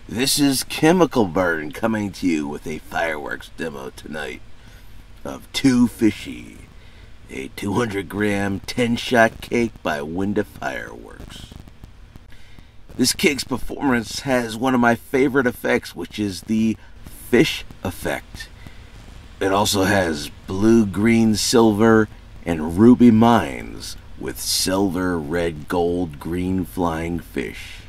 This is Chemical Burn coming to you with a fireworks demo tonight of Too Fishy, a 200-gram 10-shot cake by Winda Fireworks. This cake's performance has one of my favorite effects, which is the fish effect. It also has blue, green, silver, and ruby mines with silver, red, gold, green flying fish.